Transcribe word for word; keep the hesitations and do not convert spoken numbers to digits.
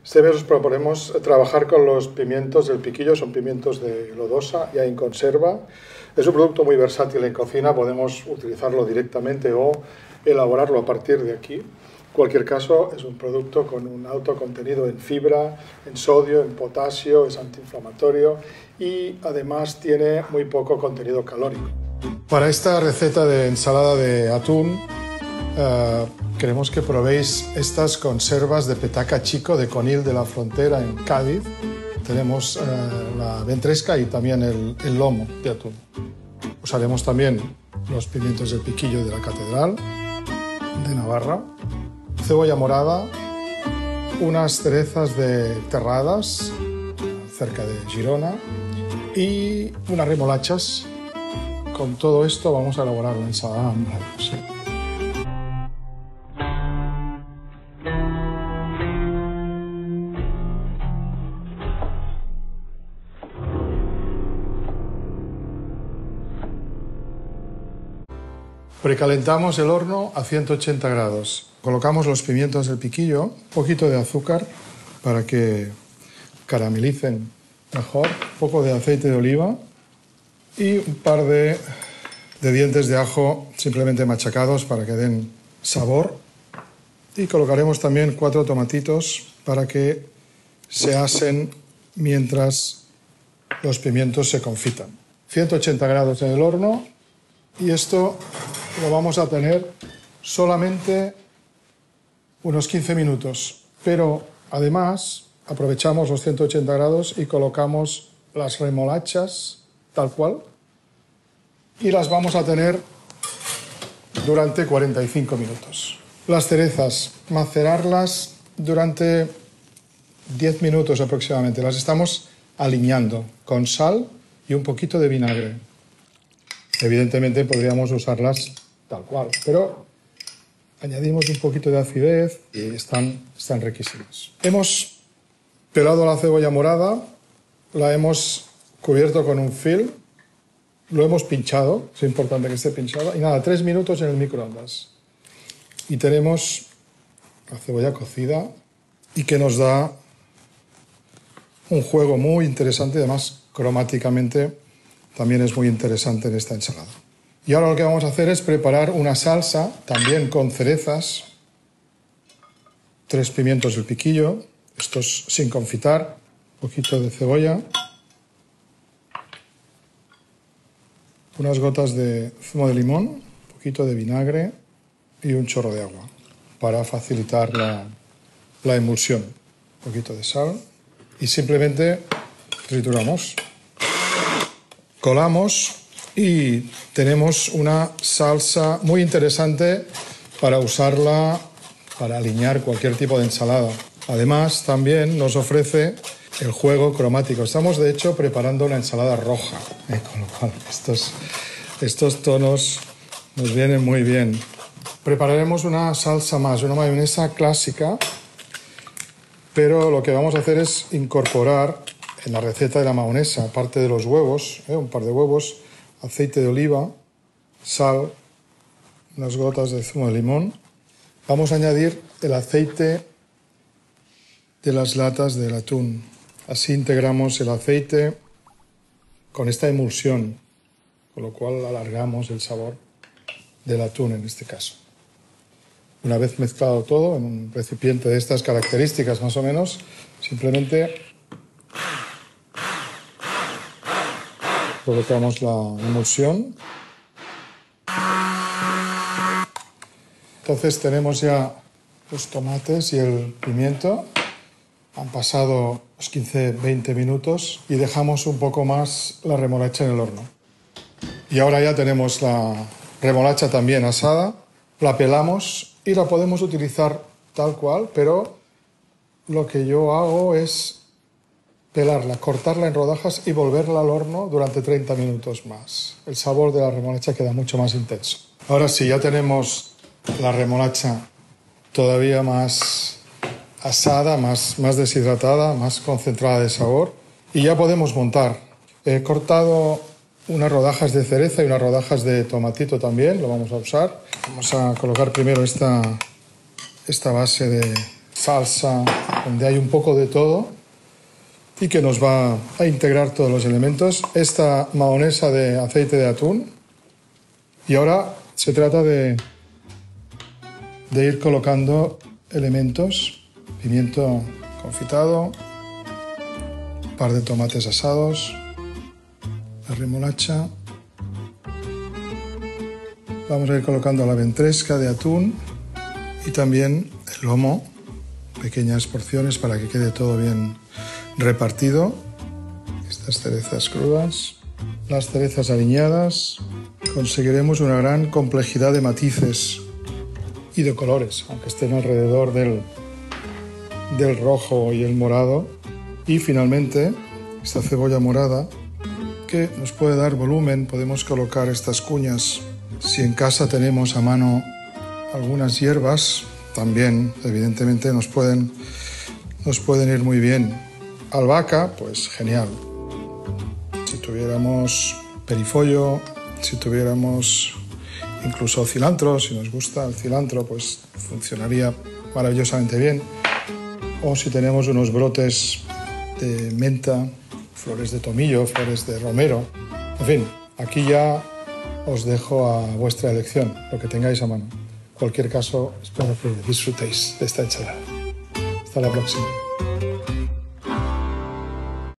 Este mes os proponemos trabajar con los pimientos del piquillo, son pimientos de lodosa, ya en conserva. Es un producto muy versátil en cocina, podemos utilizarlo directamente o elaborarlo a partir de aquí. En cualquier caso, es un producto con un alto contenido en fibra, en sodio, en potasio, es antiinflamatorio y además tiene muy poco contenido calórico. Para esta receta de ensalada de atún, uh, queremos que probéis estas conservas de petaca chico de Conil de la Frontera en Cádiz. Tenemos uh, la ventresca y también el, el lomo de atún. Usaremos también los pimientos del piquillo de la Catedral de Navarra, cebolla morada, unas cerezas de Terradas, cerca de Girona, y unas remolachas. Con todo esto vamos a elaborar una ensalada maravillosa. Precalentamos el horno a ciento ochenta grados. Colocamos los pimientos del piquillo, un poquito de azúcar para que caramelicen mejor, un poco de aceite de oliva y un par de, de dientes de ajo simplemente machacados para que den sabor. Y colocaremos también cuatro tomatitos para que se asen mientras los pimientos se confitan. ciento ochenta grados en el horno y esto lo vamos a tener solamente unos quince minutos, pero además aprovechamos los ciento ochenta grados y colocamos las remolachas tal cual y las vamos a tener durante cuarenta y cinco minutos. Las cerezas, macerarlas durante diez minutos aproximadamente. Las estamos aliñando con sal y un poquito de vinagre. Evidentemente podríamos usarlas tal cual, pero añadimos un poquito de acidez y están, están riquísimas. Hemos pelado la cebolla morada, la hemos cubierto con un film, lo hemos pinchado, es importante que esté pinchada, y nada, tres minutos en el microondas. Y tenemos la cebolla cocida y que nos da un juego muy interesante, además cromáticamente también es muy interesante en esta ensalada. Y ahora lo que vamos a hacer es preparar una salsa, también con cerezas, tres pimientos del piquillo, estos sin confitar, un poquito de cebolla, unas gotas de zumo de limón, un poquito de vinagre y un chorro de agua para facilitar la, la emulsión. Un poquito de sal y simplemente trituramos. Colamos y tenemos una salsa muy interesante para usarla para aliñar cualquier tipo de ensalada. Además, también nos ofrece el juego cromático. Estamos, de hecho, preparando una ensalada roja, ¿eh? Con lo cual estos, estos tonos nos vienen muy bien. Prepararemos una salsa más, una mayonesa clásica, pero lo que vamos a hacer es incorporar en la receta de la mayonesa, aparte de los huevos, ¿eh? un par de huevos, aceite de oliva, sal, unas gotas de zumo de limón. Vamos a añadir el aceite de las latas del atún. Así integramos el aceite con esta emulsión, con lo cual alargamos el sabor del atún en este caso. Una vez mezclado todo en un recipiente de estas características más o menos, simplemente colocamos la emulsión. Entonces tenemos ya los tomates y el pimiento. Han pasado los quince a veinte minutos y dejamos un poco más la remolacha en el horno. Y ahora ya tenemos la remolacha también asada. La pelamos y la podemos utilizar tal cual, pero lo que yo hago es pelarla, cortarla en rodajas y volverla al horno durante treinta minutos más. El sabor de la remolacha queda mucho más intenso. Ahora sí, ya tenemos la remolacha todavía más asada, más, más deshidratada, más concentrada de sabor. Y ya podemos montar. He cortado unas rodajas de cereza y unas rodajas de tomatito también, lo vamos a usar. Vamos a colocar primero esta, esta base de salsa, donde hay un poco de todo y que nos va a integrar todos los elementos. Esta mahonesa de aceite de atún. Y ahora se trata de, de ir colocando elementos. Pimiento confitado, un par de tomates asados, la remolacha. Vamos a ir colocando la ventresca de atún y también el lomo, pequeñas porciones para que quede todo bien repartido. Estas cerezas crudas, las cerezas aliñadas. Conseguiremos una gran complejidad de matices y de colores, aunque estén alrededor del, del rojo y el morado. Y finalmente, esta cebolla morada que nos puede dar volumen. Podemos colocar estas cuñas. Si en casa tenemos a mano algunas hierbas, también evidentemente nos pueden, nos pueden ir muy bien. Albahaca, pues genial. Si tuviéramos perifollo, si tuviéramos incluso cilantro, si nos gusta el cilantro, pues funcionaría maravillosamente bien. O si tenemos unos brotes de menta, flores de tomillo, flores de romero. En fin, aquí ya os dejo a vuestra elección, lo que tengáis a mano. En cualquier caso, espero que disfrutéis de esta ensalada. Hasta la próxima.